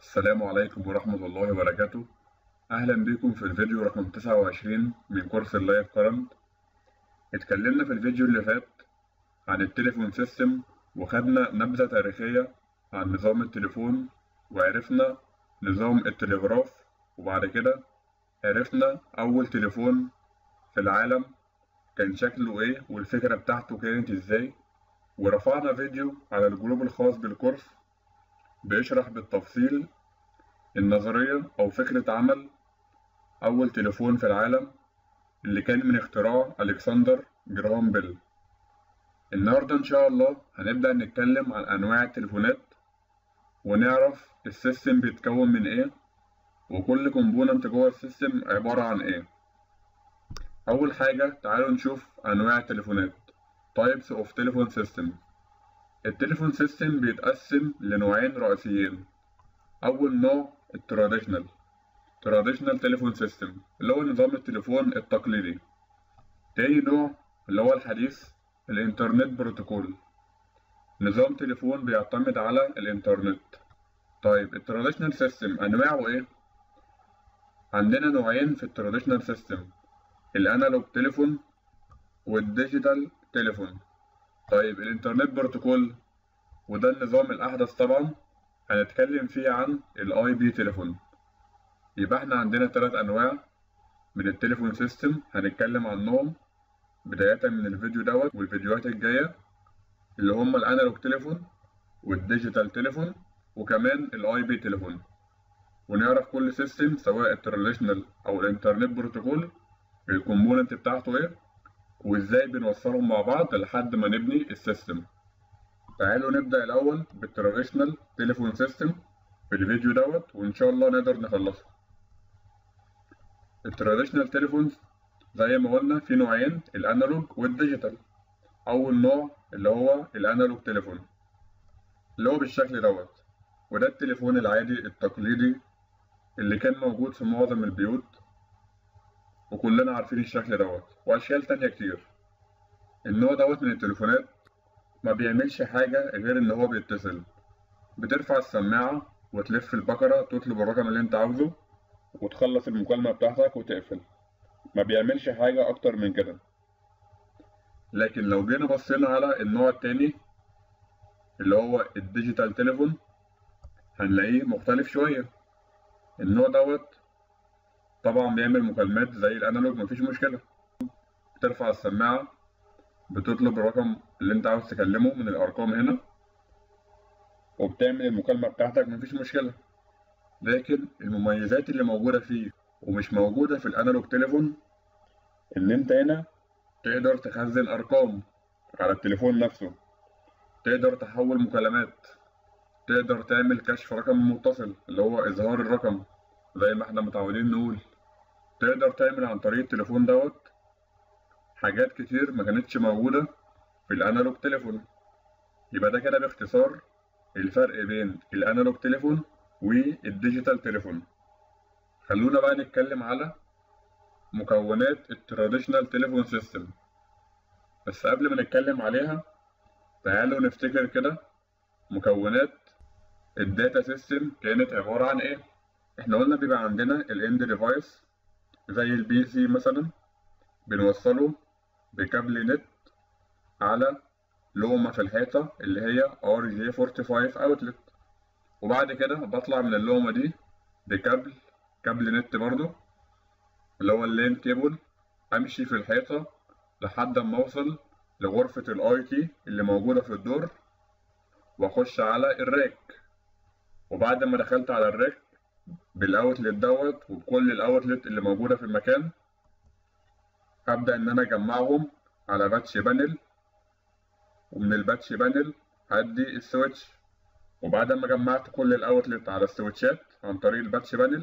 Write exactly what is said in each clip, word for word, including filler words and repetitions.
السلام عليكم ورحمة الله وبركاته. أهلا بكم في الفيديو رقم تسعة وعشرين من كورس اللايف كارنت. اتكلمنا في الفيديو اللي فات عن التليفون سيستم، وخدنا نبذة تاريخية عن نظام التليفون، وعرفنا نظام التلغراف، وبعد كده عرفنا أول تليفون في العالم كان شكله إيه والفكرة بتاعته كانت إزاي، ورفعنا فيديو على الجروب الخاص بالكورس بيشرح بالتفصيل النظرية أو فكرة عمل أول تليفون في العالم اللي كان من اختراع ألكسندر جراهام بيل. النهاردة إن شاء الله هنبدأ نتكلم عن أنواع التليفونات، ونعرف السيستم بيتكون من إيه، وكل كومبوننت جوه السيستم عبارة عن إيه. أول حاجة تعالوا نشوف أنواع التليفونات. Types of Telephone System. التليفون سيستم بيتقسم لنوعين رئيسيين. أول نوع التراديشنال تراديشنال تليفون سيستم اللي هو نظام التليفون التقليدي. تاني نوع اللي هو الحديث الإنترنت بروتوكول، نظام تليفون بيعتمد على الإنترنت. طيب التراديشنال سيستم أنواعه إيه؟ عندنا نوعين في التراديشنال سيستم، الأنالوج تليفون والديجيتال تليفون. طيب الإنترنت بروتوكول وده النظام الأحدث طبعا هنتكلم فيه عن الآي بي تليفون. يبقى احنا عندنا ثلاث أنواع من التليفون سيستم هنتكلم عنهم بداية من الفيديو دوت والفيديوهات الجاية، اللي هم الأنالوج تليفون والديجيتال تليفون وكمان الاي بي تليفون، ونعرف كل سيستم سواء التراديشنال او الانترنت بروتوكول الكومبوننت بتاعته ايه وازاي بنوصلهم مع بعض لحد ما نبني السيستم. تعالوا نبدأ الأول بالتراديشنال تليفون سيستم في الفيديو دوت وإن شاء الله نقدر نخلصه. التراديشنال تليفونز زي ما قلنا في نوعين، الأنالوج والديجيتال. أول نوع اللي هو الأنالوج تليفون اللي هو بالشكل دوت، وده التليفون العادي التقليدي اللي كان موجود في معظم البيوت، وكلنا عارفين الشكل دوت وأشكال تانية كتير. النوع دوت من التليفونات ما بيعملش حاجة غير إن هو بيتصل، بترفع السماعة وتلف البكرة تطلب الرقم اللي أنت عاوزه وتخلص المكالمة بتاعتك وتقفل، ما بيعملش حاجة أكتر من كده. لكن لو جينا بصينا على النوع التاني اللي هو الديجيتال تليفون هنلاقيه مختلف شوية. النوع دوت طبعا بيعمل مكالمات زي الانالوج مفيش مشكلة، بترفع السماعة بتطلب الرقم اللي انت عاوز تكلمه من الارقام هنا وبتعمل المكالمة بتاعتك مفيش مشكلة. لكن المميزات اللي موجودة فيه ومش موجودة في الانالوج تليفون ان انت هنا تقدر تخزن ارقام على التليفون نفسه، تقدر تحول مكالمات، تقدر تعمل كشف رقم متصل اللي هو اظهار الرقم زي ما احنا متعودين نقول، تقدر تعمل عن طريق التليفون دوت حاجات كتير ما كانتش موجودة في الانالوج تليفون. يبقى ده كده باختصار الفرق بين الانالوج تليفون والديجيتال تليفون. خلونا بقى نتكلم على مكونات التراديشنال تليفون سيستم، بس قبل ما نتكلم عليها تعالوا نفتكر كده مكونات الداتا سيستم كانت عبارة عن ايه. احنا قلنا بيبقى عندنا الاند ديفايس زي البي سي مثلا، بنوصله بكابل نت على لومة في الحيطة اللي هي ار جي خمسة وأربعين اوتلت، وبعد كده بطلع من اللومة دي بكابل كابل نت برضو اللي هو اللين كيبل، امشي في الحيطة لحد ما اوصل لغرفة الاي تي اللي موجودة في الدور واخش على الراك. وبعد ما دخلت على الراك بالاوتلت دوت وبكل الاوتلت اللي موجودة في المكان هبدأ ان انا اجمعهم على باتش بانل، ومن الباتش بانل هدي السويتش. وبعد ما جمعت كل الاوتلت على السويتشات عن طريق الباتش بانل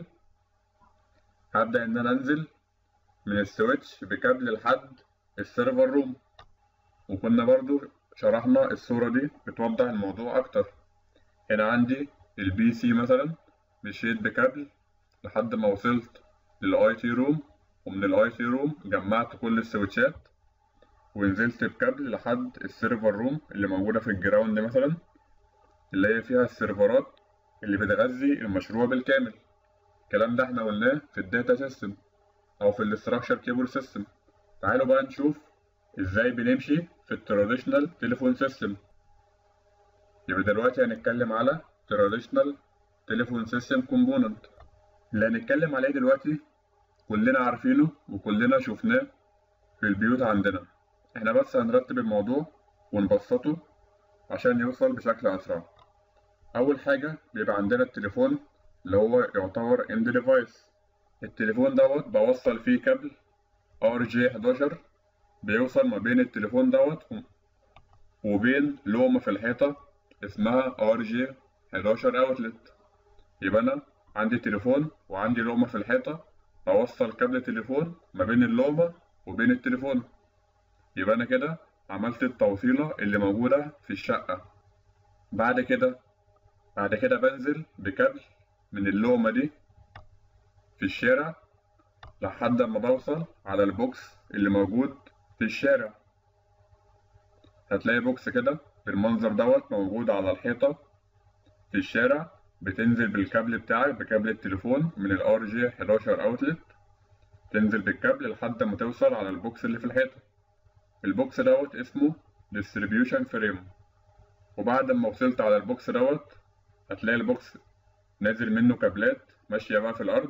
هبدأ ان انا انزل من السويتش بكابل لحد السيرفر روم، وكنا برضو شرحنا الصورة دي بتوضح الموضوع اكتر. هنا عندي البي سي مثلا مشيت بكابل لحد ما وصلت للاي تي روم، ومن الاي تي روم جمعت كل السويتشات ونزلت بكابل لحد السيرفر روم اللي موجودة في الجراوند مثلا اللي هي فيها السيرفرات اللي بتغذي المشروع بالكامل. الكلام ده احنا قلناه في الداتا سيستم او في الاستراكشر كيبل سيستم. تعالوا بقى نشوف ازاي بنمشي في التراديشنال تليفون سيستم. يبقى دلوقتي هنتكلم على تراديشنال تليفون سيستم كومبوننت. اللي هنتكلم عليه دلوقتي كلنا عارفينه وكلنا شفناه في البيوت عندنا. احنا بس هنرتب الموضوع ونبسطه عشان يوصل بشكل اسرع. اول حاجة بيبقى عندنا التليفون اللي هو يعتبر اند ديفايس. التليفون دوت بوصل فيه كابل ار جي حداشر بيوصل ما بين التليفون دوت وبين لومة في الحيطة اسمها ار جي حداشر اوتلت. يبقى انا عندي تليفون وعندي لومة في الحيطة، بوصل كابل تليفون ما بين اللومة وبين التليفون. يبقى انا كده عملت التوصيلة اللي موجودة في الشقة. بعد كده بعد كده بنزل بكابل من اللومة دي في الشارع لحد ما بوصل على البوكس اللي موجود في الشارع. هتلاقي بوكس كده بالمنظر دوت موجود على الحيطة في الشارع. بتنزل بالكابل بتاعك بكابل التليفون من الار جي حداشر اوتلت، تنزل بالكابل لحد ما توصل على البوكس اللي في الحيطة. البوكس دوت اسمه ديستريبيوشن فريم. وبعد ما وصلت على البوكس دوت هتلاقي البوكس نازل منه كابلات ماشية بقى في الأرض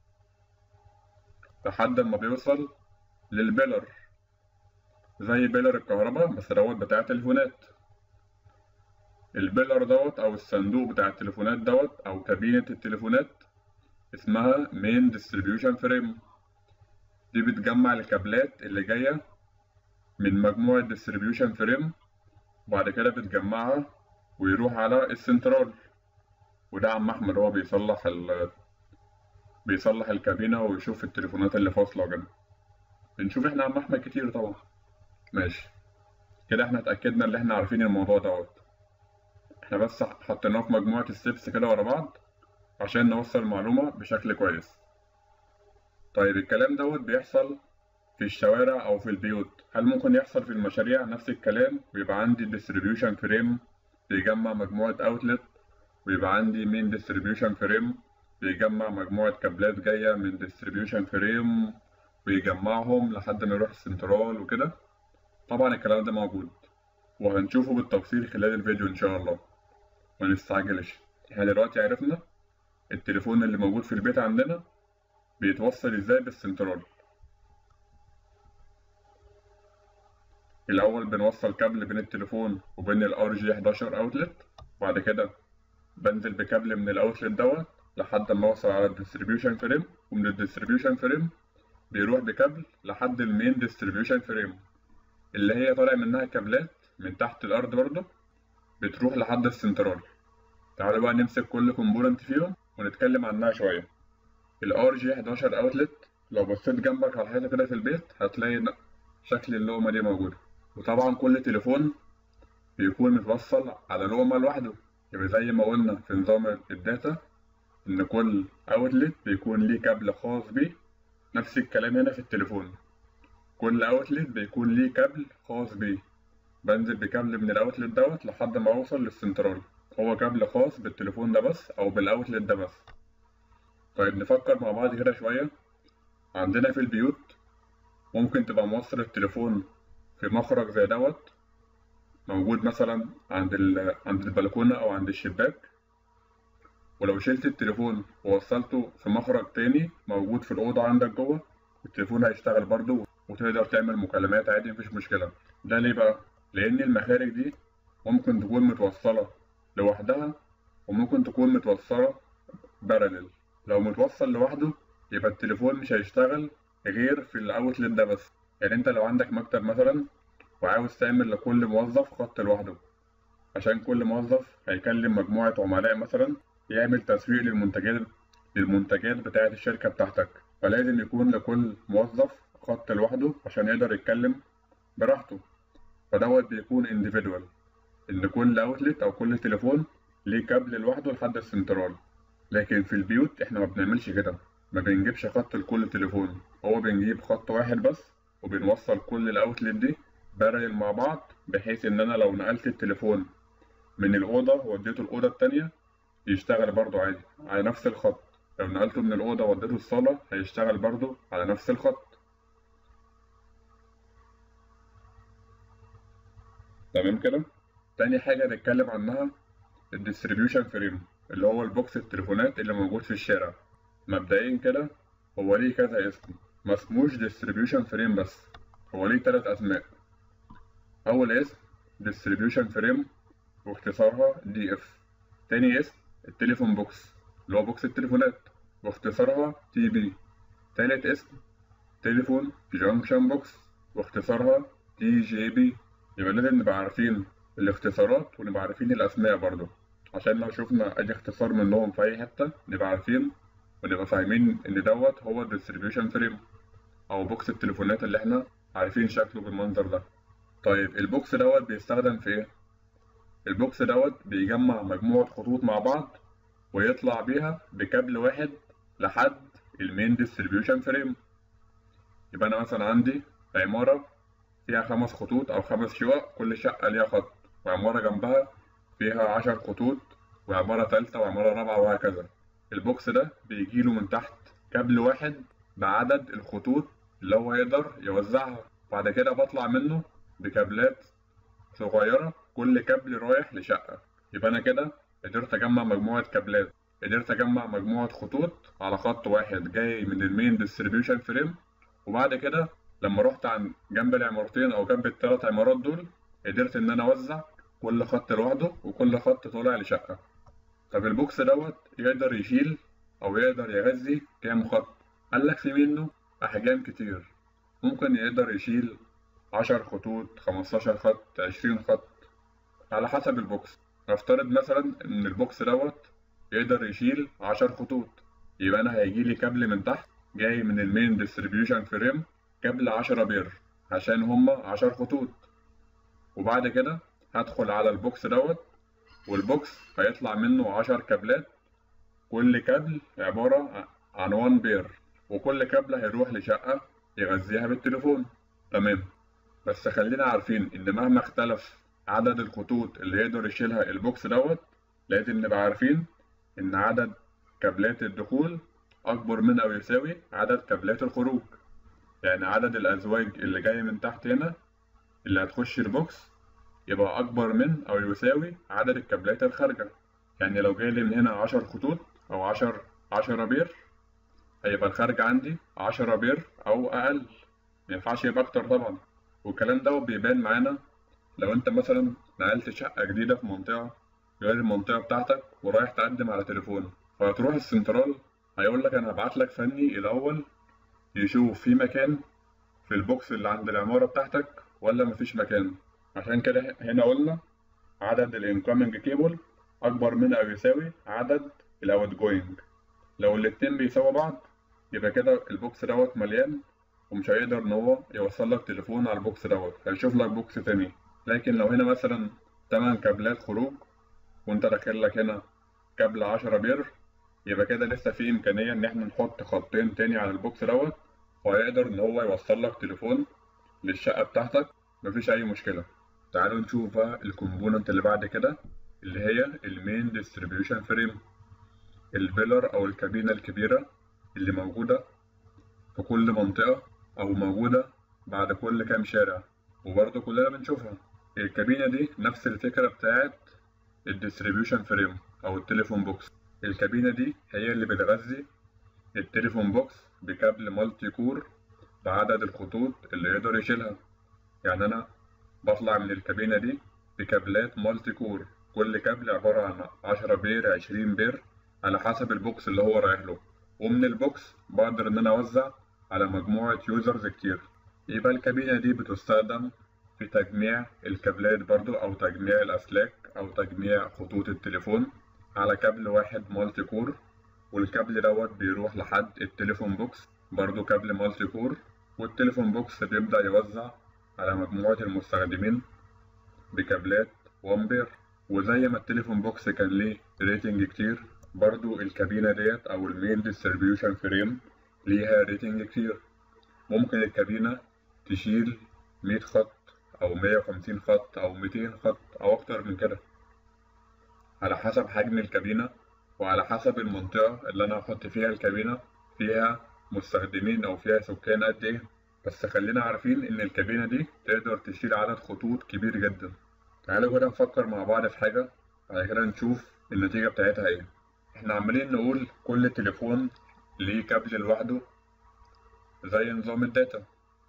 لحد ما بيوصل للبيلر، زي بيلر الكهرباء بس دوت بتاع تليفونات. البيلر دوت أو الصندوق بتاع التليفونات دوت أو كابينة التليفونات اسمها مين ديستريبيوشن فريم. دي بتجمع الكابلات اللي جاية من مجموعة ديستريبيوشن فريم، وبعد كده بتجمعها ويروح على السنترال. وده عم أحمد هو بيصلح ال بيصلح الكابينة ويشوف التليفونات اللي فاصلة كده. بنشوف احنا عم أحمد كتير طبعا. ماشي كده احنا اتأكدنا ان احنا عارفين الموضوع دوت. احنا بس حطيناه في مجموعة ستيبس كده ورا بعض عشان نوصل المعلومة بشكل كويس. طيب الكلام دوت بيحصل في الشوارع أو في البيوت، هل ممكن يحصل في المشاريع نفس الكلام؟ ويبقى عندي distribution فريم بيجمع مجموعة اوتلت، ويبقى عندي main distribution فريم بيجمع مجموعة كابلات جاية من distribution فريم ويجمعهم لحد ما يروح السنترال وكده. طبعا الكلام ده موجود وهنشوفه بالتفصيل خلال الفيديو إن شاء الله، منستعجلش. احنا دلوقتي عرفنا التليفون اللي موجود في البيت عندنا بيتوصل ازاي بالسنترال. الأول بنوصل كابل بين التليفون وبين ال ار جي حداشر اوتلت، وبعد كده بنزل بكابل من الاوتلت دوت لحد ما اوصل على الديستريبيوشن فريم، ومن الديستريبيوشن فريم بيروح بكابل لحد المين ديستريبيوشن فريم اللي هي طالع منها كابلات من تحت الأرض برضه بتروح لحد السنترال. تعالوا بقى نمسك كل كومبوننت فيهم ونتكلم عنها شوية. ال ار جي حداشر اوتلت لو بصيت جنبك على الحيطة كده في البيت هتلاقي شكل اللومة دي موجودة. وطبعا كل تليفون بيكون متوصل على لومة لوحده. يبقى زي ما قلنا في نظام الداتا إن كل اوتلت بيكون ليه كابل خاص بيه، نفس الكلام هنا في التليفون. كل اوتلت بيكون ليه كابل خاص بيه. بنزل بكابل من الاوتلت دوت لحد ما اوصل للسنترال، هو كابل خاص بالتليفون ده بس او بالاوتلت ده بس. طيب نفكر مع بعض كده شوية. عندنا في البيوت ممكن تبقى موصل التليفون في مخرج زي دوت موجود مثلا عند ال... عند البلكونة أو عند الشباك، ولو شلت التليفون ووصلته في مخرج تاني موجود في الأوضة عندك جوه التليفون هيشتغل برضه وتقدر تعمل مكالمات عادي مفيش مشكلة. ده ليه بقى؟ لأن المخارج دي ممكن تكون متوصلة لوحدها وممكن تكون متوصلة باراليل. لو متوصل لوحده يبقى التليفون مش هيشتغل غير في الاوتلت ده بس. يعني انت لو عندك مكتب مثلا وعاوز تعمل لكل موظف خط لوحده عشان كل موظف هيكلم مجموعة عملاء مثلا يعمل تسويق للمنتجات للمنتجات بتاعة الشركة بتاعتك، فلازم يكون لكل موظف خط لوحده عشان يقدر يتكلم براحته. فدوت بيكون individual، ان كل اوتلت او كل تليفون ليه كابل لوحده لحد السنترال. لكن في البيوت احنا ما بنعملش كده، ما بنجيبش خط لكل تليفون، هو بنجيب خط واحد بس وبنوصل كل الاوتلت دي بارلل مع بعض، بحيث ان انا لو نقلت التليفون من الاوضه ووديته الاوضه التانية يشتغل برضو عادي على نفس الخط. لو نقلته من الأوضة ووديته الصالة هيشتغل برضو على نفس الخط. تمام كده. تاني حاجة نتكلم عنها الديستريبيوشن فريم، اللي هو البوكس التليفونات اللي موجود في الشارع. مبدئيا كده هو ليه كذا اسم، مسموش ديستريبيوشن فريم بس، هو ليه تلات أسماء. أول اسم ديستريبيوشن فريم واختصارها دي اف. تاني اسم التليفون بوكس اللي هو بوكس التليفونات واختصارها تي بي. تالت اسم تليفون جانكشن بوكس واختصارها تي جي بي. يبقى لازم نبقى عارفين الاختصارات ونبقى عارفين الأسماء برضو، عشان لو شفنا أي اختصار منهم في أي حتة نبقى عارفين ونبقى فاهمين إن دوت هو الديستريبيوشن فريم أو بوكس التليفونات اللي إحنا عارفين شكله بالمنظر ده. طيب البوكس دوت بيستخدم في إيه؟ البوكس دوت بيجمع مجموعة خطوط مع بعض ويطلع بيها بكابل واحد لحد المين ديستريبيوشن فريم. يبقى أنا مثلا عندي عمارة فيها خمس خطوط أو خمس شقق، كل شقة ليها خط، وعمارة جنبها فيها عشر خطوط، وعمارة تالتة وعمارة رابعة وهكذا. البوكس ده بيجيله من تحت كابل واحد بعدد الخطوط اللي هو يقدر يوزعها. بعد كده بطلع منه بكابلات صغيرة، كل كابل رايح لشقة. يبقى أنا كده قدرت أجمع مجموعة كابلات، قدرت أجمع مجموعة خطوط على خط واحد جاي من المين ديستريبيوشن فريم. وبعد كده لما رحت عن جنب العمارتين أو جنب التلات عمارات دول قدرت إن أنا أوزع كل خط لوحده وكل خط طالع لشقة. طب البوكس دوت يقدر يشيل أو يقدر يغذي كام خط؟ قالك في منه أحجام كتير، ممكن يقدر يشيل عشر خطوط، خمستاشر خط، عشرين خط، على حسب البوكس. نفترض مثلا إن البوكس دوت يقدر يشيل عشر خطوط، يبقى أنا هيجيلي كابل من تحت جاي من المين ديستريبيوشن فريم، كابل عشرة بير عشان هما عشر خطوط. وبعد كده هدخل على البوكس دوت، والبوكس هيطلع منه عشر كابلات، كل كابل عبارة عن وان بير، وكل كابل هيروح لشقة يغذيها بالتليفون. تمام. بس خلينا عارفين إن مهما اختلف عدد الخطوط اللي يقدر يشيلها البوكس دوت، لازم نبقى عارفين إن عدد كابلات الدخول أكبر من أو يساوي عدد كابلات الخروج. يعني عدد الأزواج اللي جاية من تحت هنا اللي هتخش البوكس يبقى أكبر من أو يساوي عدد الكابلات الخارجة. يعني لو جايلي من هنا عشر خطوط أو عشر عشرة بير، هيبقى الخارج عندي عشرة بير أو أقل، مينفعش يبقى أكتر طبعا. والكلام ده بيبان معانا لو أنت مثلا نقلت شقة جديدة في منطقة غير المنطقة بتاعتك ورايح تقدم على تليفون، فهتروح السنترال هيقولك أنا هبعتلك فني الأول يشوف في مكان في البوكس اللي عند العمارة بتاعتك ولا مفيش مكان. عشان كده هنا قلنا عدد الانكoming كيبل أكبر من أو يساوي عدد الاوت جوينج. لو الاتنين بيساووا بعض يبقى كده البوكس دوت مليان ومش هيقدر إن هو يوصل لك تليفون على البوكس دوت، هيشوف لك بوكس تاني. لكن لو هنا مثلا تمن كابلات خروج وأنت داخل لك هنا كابل عشرة بير، يبقى كده لسه في إمكانية إن إحنا نحط خطين تاني على البوكس دوت، وهيقدر إن هو يوصل لك تليفون للشقة بتاعتك مفيش أي مشكلة. تعالوا نشوف بقى الكومبوننت اللي بعد كده اللي هي المين ديستريبيوشن فريم، البيلر أو الكابينة الكبيرة اللي موجودة في كل منطقة أو موجودة بعد كل كام شارع وبرضه كلنا بنشوفها. الكابينة دي نفس الفكرة بتاعت الديستريبيوشن فريم أو التليفون بوكس. الكابينة دي هي اللي بتغذي التليفون بوكس بكابل مالتي كور بعدد الخطوط اللي يقدر يشيلها. يعني أنا بطلع من الكابينة دي بكابلات مالتي كور، كل كابل عبارة عن عشرة بير، عشرين بير، على حسب البوكس اللي هو رايح له. ومن البوكس بقدر إن أنا أوزع على مجموعة يوزرز كتير. يبقى الكابينة دي بتستخدم في تجميع الكابلات برضو أو تجميع الأسلاك أو تجميع خطوط التليفون على كابل واحد مالتي كور، والكابل دوت بيروح لحد التليفون بوكس برضو كابل مالتي كور، والتليفون بوكس بيبدأ يوزع على مجموعة المستخدمين بكابلات وان بير. وزي ما التليفون بوكس كان ليه ريتنج كتير، برضو الكابينة ديت أو المين ديستريبيوشن فريم ليها ريتنج كتير. ممكن الكابينة تشيل مية خط أو مية وخمسين خط أو ميتين خط أو أكتر من كده على حسب حجم الكابينة وعلى حسب المنطقة اللي أنا هحط فيها الكابينة فيها مستخدمين أو فيها سكان قد إيه. بس خلينا عارفين إن الكابينة دي تقدر تشيل عدد خطوط كبير جدا. تعالوا كده نفكر مع بعض في حاجة، بعد كده نشوف النتيجة بتاعتها إيه. إحنا عمالين نقول كل تليفون ليه كابل لوحده زي نظام الداتا.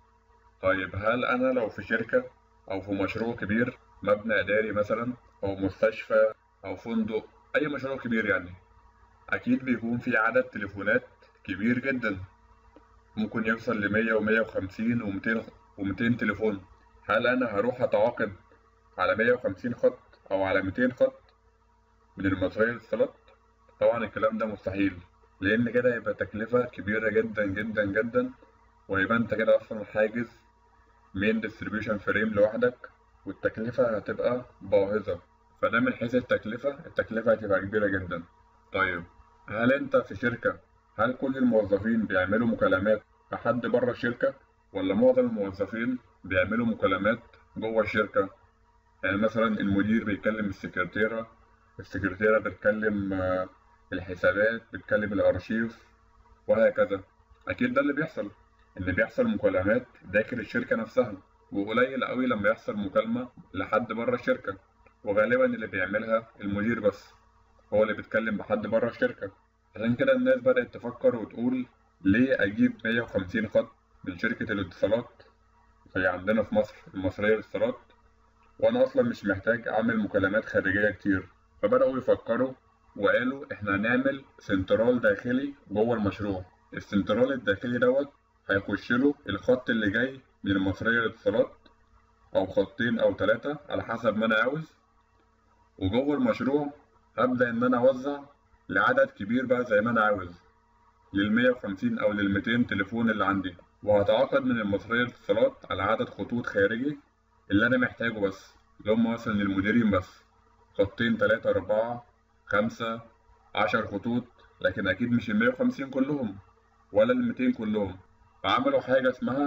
طيب هل أنا لو في شركة أو في مشروع كبير، مبنى إداري مثلا أو مستشفى أو فندق، أي مشروع كبير يعني، أكيد بيكون في عدد تليفونات كبير جدا، ممكن يوصل لمية ومية وخمسين ومتين ومتين تليفون. هل أنا هروح أتعاقد على مية وخمسين خط أو على ميتين خط من المصرية للاتصالات؟ طبعا الكلام ده مستحيل، لأن كده هيبقى تكلفة كبيرة جدا جدا جدا، ويبقى أنت كده أصلا حاجز مين ديستريبيوشن فريم لوحدك، والتكلفة هتبقى باهظة. فده من حيث التكلفة، التكلفة هتبقى كبيرة جدا. طيب هل أنت في شركة، هل كل الموظفين بيعملوا مكالمات لحد بره الشركة، ولا معظم الموظفين بيعملوا مكالمات جوه الشركة؟ يعني مثلا المدير بيتكلم السكرتيرة، السكرتيرة بتكلم آه، الحسابات، بتكلم الأرشيف، وهكذا. أكيد ده اللي بيحصل، إن بيحصل مكالمات داخل الشركة نفسها، وقليل قوي لما يحصل مكالمة لحد بره الشركة، وغالبا اللي بيعملها المدير بس، هو اللي بيتكلم بحد بره الشركة. عشان كده الناس بدأت تفكر وتقول ليه أجيب مية وخمسين خط من شركة الاتصالات زي عندنا في مصر المصرية للاتصالات، وأنا أصلا مش محتاج أعمل مكالمات خارجية كتير. فبدأوا يفكروا وقالوا إحنا هنعمل سنترال داخلي جوه المشروع. السنترال الداخلي دوت هيخش له الخط اللي جاي من المصرية للاتصالات، أو خطين أو ثلاثة على حسب ما أنا عاوز، وجوه المشروع هبدأ إن أنا أوزع لعدد كبير بقى زي ما أنا عاوز، للمية وخمسين أو للميتين تليفون اللي عندي، وهتعاقد من المصرية للاتصالات على عدد خطوط خارجي اللي أنا محتاجه بس، اللي هم مثلا للمديرين بس، خطين تلاتة أربعة خمسة عشر خطوط، لكن أكيد مش المية وخمسين كلهم ولا الميتين كلهم. فعملوا حاجة اسمها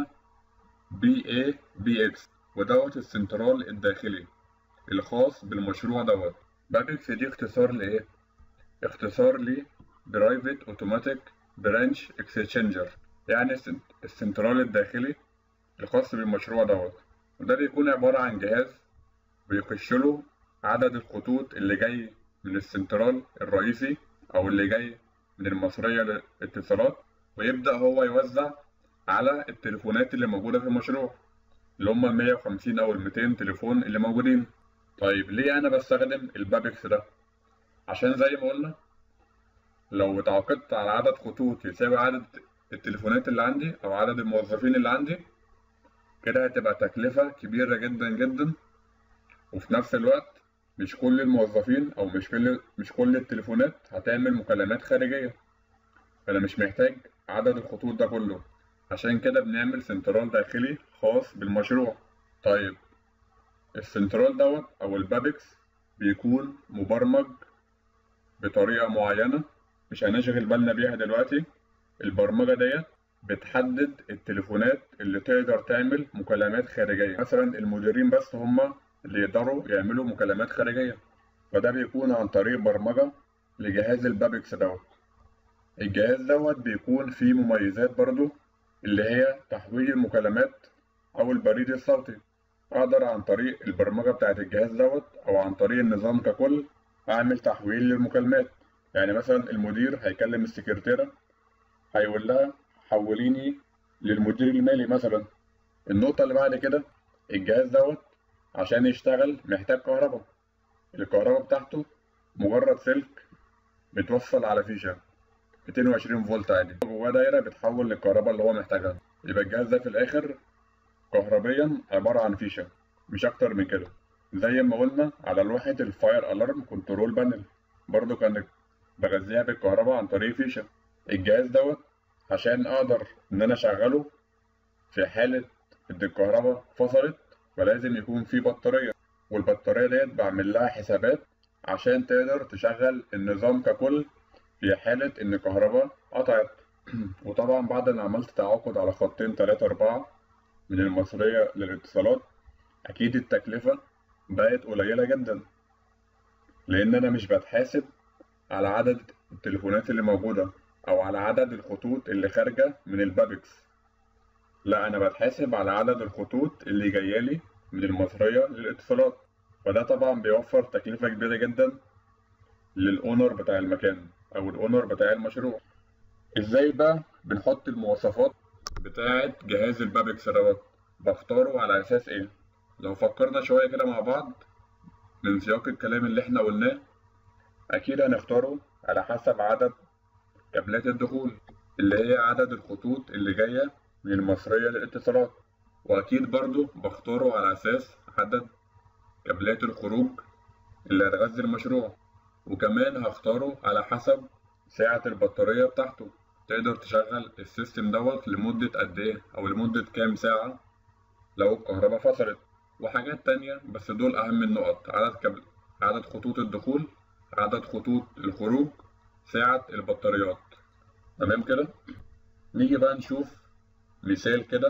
بي اي بي اكس، ودوت السنترال الداخلي الخاص بالمشروع دوت. بابكس دي اختصار لإيه؟ اختصار لي برايفت اوتوماتيك برانش اكسشينجر، يعني السنترال الداخلي الخاص بالمشروع دوت. وده بيكون عبارة عن جهاز بيخش له عدد الخطوط اللي جاي من السنترال الرئيسي أو اللي جاي من المصرية للاتصالات، ويبدأ هو يوزع على التليفونات اللي موجودة في المشروع، اللي هم المية وخمسين أو الميتين تليفون اللي موجودين. طيب ليه أنا بستخدم البابكس ده؟ عشان زي ما قلنا لو اتعاقدت على عدد خطوط يساوي عدد التليفونات اللي عندي أو عدد الموظفين اللي عندي، كده هتبقى تكلفة كبيرة جدا جدا، وفي نفس الوقت مش كل الموظفين أو مش كل مش كل التليفونات هتعمل مكالمات خارجية، فأنا مش محتاج عدد الخطوط ده كله. عشان كده بنعمل سنترال داخلي خاص بالمشروع. طيب السنترال دوت أو البابكس بيكون مبرمج بطريقة معينة مش هنشغل بالنا بيها دلوقتي. البرمجة ديت بتحدد التليفونات اللي تقدر تعمل مكالمات خارجية، مثلا المديرين بس هما اللي يقدروا يعملوا مكالمات خارجية، فده بيكون عن طريق برمجة لجهاز البابكس دوت. الجهاز دوت بيكون فيه مميزات برضو، اللي هي تحويل المكالمات أو البريد الصوتي. أقدر عن طريق البرمجة بتاعة الجهاز دوت أو عن طريق النظام ككل أعمل تحويل للمكالمات. يعني مثلا المدير هيكلم السكرتيرة، هيقول لها حوليني للمدير المالي مثلا. النقطة اللي بعد كده، الجهاز دوت عشان يشتغل محتاج كهرباء. الكهرباء بتاعته مجرد سلك متوصل على فيشة ميتين وعشرين فولت عادي، جواه دايرة بتحول للكهرباء اللي هو محتاجها. يبقى الجهاز ده في الآخر كهربيا عبارة عن فيشة، مش أكتر من كده. زي ما قلنا على لوحة الفاير ألارم كنترول بانل، برضو كانت بغذيها بالكهرباء عن طريق فيشة. الجهاز دوت عشان أقدر إن أنا أشغله في حالة إن الكهرباء فصلت، فلازم يكون في بطارية، والبطارية ديت بعمل لها حسابات عشان تقدر تشغل النظام ككل في حالة إن الكهرباء قطعت. وطبعا بعد ما عملت تعاقد على خطين تلاتة أربعة من المصرية للاتصالات، أكيد التكلفة بقت قليلة جدا، لأن أنا مش بتحاسب على عدد التليفونات اللي موجودة أو على عدد الخطوط اللي خارجة من البابكس، لا أنا بتحاسب على عدد الخطوط اللي جايالي من المصرية للاتصالات. فده طبعا بيوفر تكلفة كبيرة جدا للأونر بتاع المكان أو الأونر بتاع المشروع. إزاي بقى بنحط المواصفات بتاعة جهاز البابكس دوت؟ بختاره على أساس إيه؟ لو فكرنا شوية كده مع بعض من سياق الكلام اللي إحنا قلناه، أكيد هنختاره على حسب عدد كابلات الدخول اللي هي عدد الخطوط اللي جاية من المصرية للاتصالات، وأكيد برضو بختاره على أساس عدد كابلات الخروج اللي هتغذي المشروع، وكمان هختاره على حسب سعة البطارية بتاعته، تقدر تشغل السيستم دوت لمدة قد إيه أو لمدة كام ساعة لو الكهرباء فصلت، وحاجات تانية. بس دول أهم النقط: عدد كابل عدد خطوط الدخول، عدد خطوط الخروج، سعة البطاريات. تمام كده؟ نيجي بقى نشوف مثال كده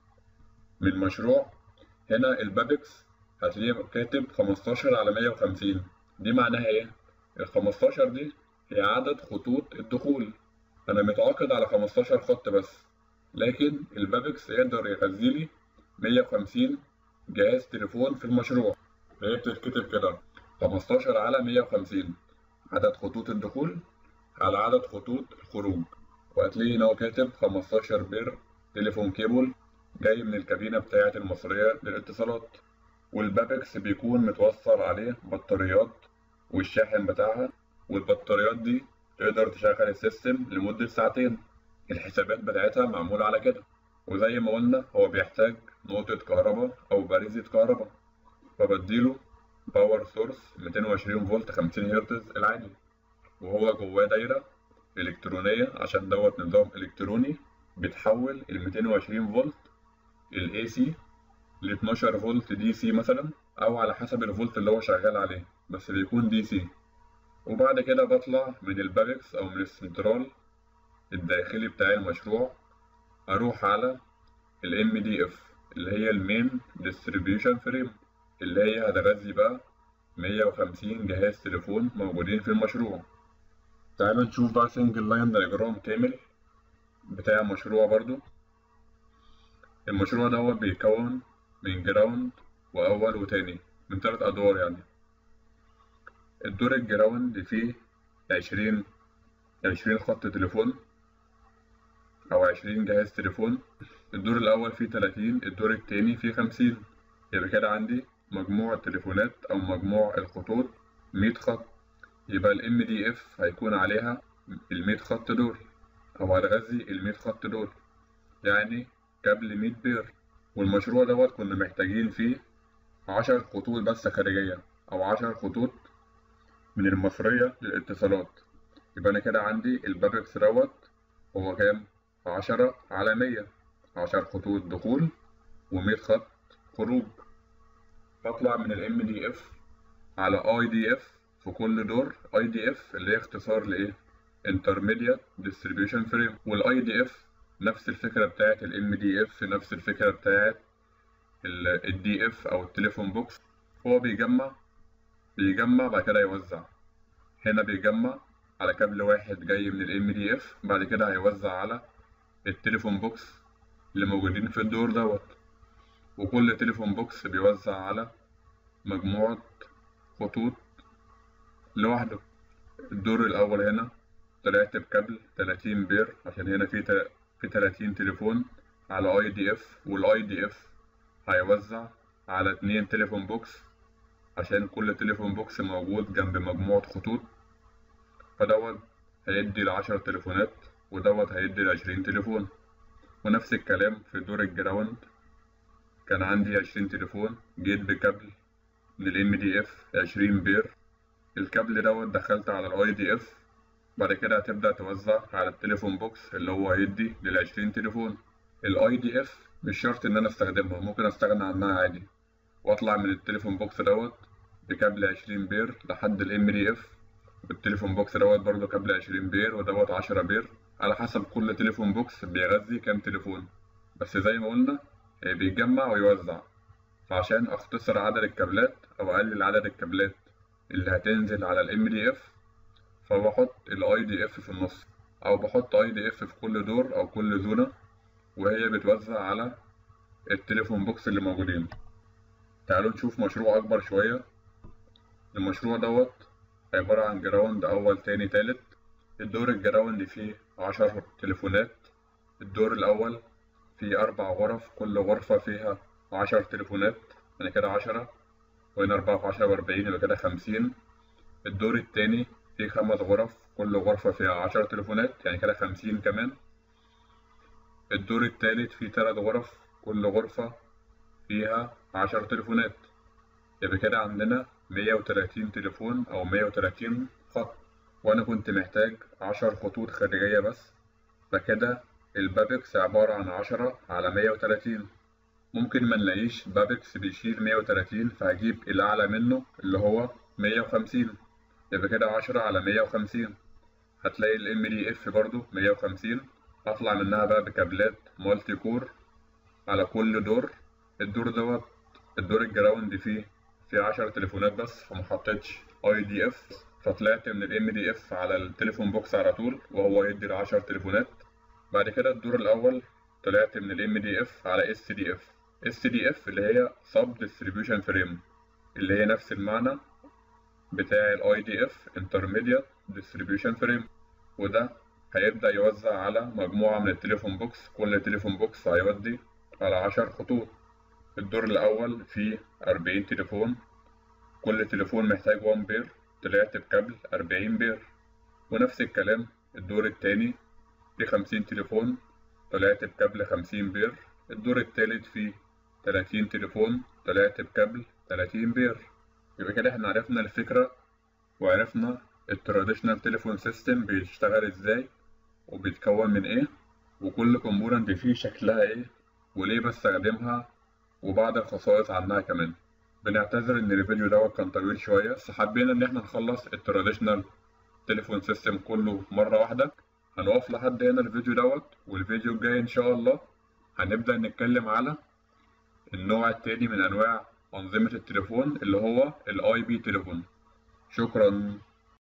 من مشروع. هنا البابكس هتلاقيه كاتب خمستاشر على مية وخمسين، دي معناها ايه؟ ال خمستاشر دي هي عدد خطوط الدخول، انا متعاقد على خمستاشر خط بس، لكن البابكس يقدر يغذيلي مية وخمسين جهاز تليفون في المشروع. هي بتتكتب كده خمستاشر على مية وخمسين، عدد خطوط الدخول على عدد خطوط الخروج، وهتلاقي هنا هو كاتب خمستاشر بير تليفون كيبل جاي من الكابينة بتاعة المصرية للاتصالات. والبابكس بيكون متوصل عليه بطاريات والشاحن بتاعها، والبطاريات دي تقدر تشغل السيستم لمدة ساعتين. الحسابات بتاعتها معمولة على كده، وزي ما قلنا هو بيحتاج نقطة كهرباء أو باريزة كهرباء، فبديله باور سورس ميتين وعشرين فولت خمسين هرتز العادي، وهو جواه دايرة إلكترونية عشان دوت نظام إلكتروني بتحول ال ميتين وعشرين فولت ال إيه سي ل اتناشر فولت دي سي مثلا، أو على حسب الفولت اللي هو شغال عليه، بس بيكون دي سي. وبعد كده بطلع من البابكس أو من السنترال الداخلي بتاع المشروع، أروح على ال إم دي إف اللي هي المين ديستريبيوشن فريم، اللي هي هتغذي بقى مية وخمسين جهاز تليفون موجودين في المشروع. تعالوا نشوف بقى سنجل لاين دايجرام كامل بتاع المشروع برضو. المشروع دوت بيتكون من جراوند وأول وتاني، من تلات أدوار يعني. الدور الجراوند فيه عشرين عشرين خط تليفون أو عشرين جهاز تليفون. الدور الأول فيه تلاتين، الدور التاني فيه خمسين، يبقى كده عندي مجموع التليفونات أو مجموع الخطوط مية خط. يبقى ال إم دي إف هيكون عليها المية خط دول، أو هتغذي المية خط دول، يعني كابل مية بير. والمشروع دوت كنا محتاجين فيه عشر خطوط بس خارجية، أو عشر خطوط من المصرية للاتصالات. يبقى أنا كده عندي البابكس دوت هو كام؟ عشرة على مية، عشر خطوط دخول ومية خط خروج. بطلع من ال إم دي إف على آي دي إف في كل دور. آي دي إف اللي هي اختصار لإيه؟ Intermediate Distribution Frame. وال آي دي إف نفس الفكرة بتاعت ال إم دي إف، نفس الفكرة بتاعت ال دي إف أو التليفون بوكس. هو بيجمع بيجمع بعد كده يوزع. هنا بيجمع على كابل واحد جاي من ال إم دي إف، بعد كده هيوزع على التليفون بوكس اللي موجودين في الدور دوت، وكل تليفون بوكس بيوزع على مجموعة خطوط لوحده. الدور الأول هنا طلعت بكابل تلاتين بير عشان هنا في تل... في تلاتين تليفون على اي دي اف، والاي دي اف هيوزع على اتنين تليفون بوكس عشان كل تليفون بوكس موجود جنب مجموعة خطوط، فدوت هيدي العشر تليفونات ودوت هيدي العشرين تليفون. ونفس الكلام في دور الجراوند، كان عندي عشرين تليفون، جيت بكابل من ال إم دي إف عشرين بير، الكابل دوت دخلت على الاي دي اف، بعد كده هتبدأ توزع على التليفون بوكس اللي هو هيدي للعشرين تليفون. الاي دي اف مش شرط ان انا استخدمها، ممكن استغنى عنها عادي واطلع من التليفون بوكس دوت بكابل عشرين بير لحد ال إم دي إف، والتليفون بوكس دوت برضه كابل عشرين بير ودوت عشرة بير، على حسب كل تليفون بوكس بيغذي كام تليفون. بس زي ما قلنا بيجمع ويوزع، فعشان اختصر عدد الكابلات او اقلل عدد الكابلات اللي هتنزل على ال إم دي إف، فبحط الاي دي اف في النص، او بحط اي دي اف في كل دور او كل زونة، وهي بتوزع على التليفون بوكس اللي موجودين. تعالوا نشوف مشروع اكبر شوية. المشروع دوت عبارة عن جراوند اول تاني تالت. الدور الجراوند فيه عشر تليفونات. الدور الاول فيه اربع غرف، كل غرفة فيها عشر تليفونات، يعني كده عشرة، وهنا أربعة في عشرة بأربعين، يبقى كده خمسين. الدور التاني فيه خمس غرف، كل غرفة فيها عشر تليفونات، يعني كده خمسين كمان. الدور التالت فيه تلات غرف، كل غرفة فيها عشر تليفونات، يبقى كده عندنا مية وتلاتين تليفون أو مية وتلاتين خط. وأنا كنت محتاج عشر خطوط خارجية بس، فكده البابكس عبارة عن عشرة على مية وتلاتين. ممكن منلاقيش بابكس بيشيل مية وتلاتين، فهجيب الأعلى منه اللي هو مية وخمسين، يبقى كده عشرة على مية وخمسين. هتلاقي ال إم دي إف برضو مية وخمسين، هطلع منها بقى بكابلات مالتي كور على كل دور. الدور دوت الدور الجراوند فيه فيه عشر تليفونات بس، فمحطتش اي دي اف، فطلعت من الام دي اف على التليفون بوكس على طول، وهو يدي العشر تليفونات. بعد كده الدور الاول طلعت من الام دي اف على اس دي اف. اس دي اف اللي هي سب ديستريبيوشن فريم، اللي هي نفس المعنى بتاع الاي دي اف، انترميديت ديستريبيوشن فريم. وده هيبدأ يوزع على مجموعة من التليفون بوكس، كل تليفون بوكس هيودي على عشر خطوط. الدور الأول فيه أربعين تليفون، كل تليفون محتاج وان بير، طلعت بكابل أربعين بير. ونفس الكلام الدور التاني فيه خمسين تليفون، طلعت بكابل خمسين بير. الدور التالت فيه تلاتين تليفون، طلعت بكابل تلاتين بير. يبقى كده احنا عرفنا الفكرة، وعرفنا التراديشنال تليفون سيستم بيشتغل ازاي وبيتكون من ايه، وكل كومبوننت فيه شكلها ايه وليه بستخدمها، وبعض الخصائص عنها كمان. بنعتذر ان الفيديو دوت كان طويل شوية، بس حبينا ان احنا نخلص التراديشنال تليفون سيستم كله مرة واحدة. هنقف لحد هنا الفيديو دوت، والفيديو الجاي ان شاء الله هنبدأ نتكلم على النوع التاني من انواع أنظمة التليفون اللي هو الاي بي تليفون. شكرا.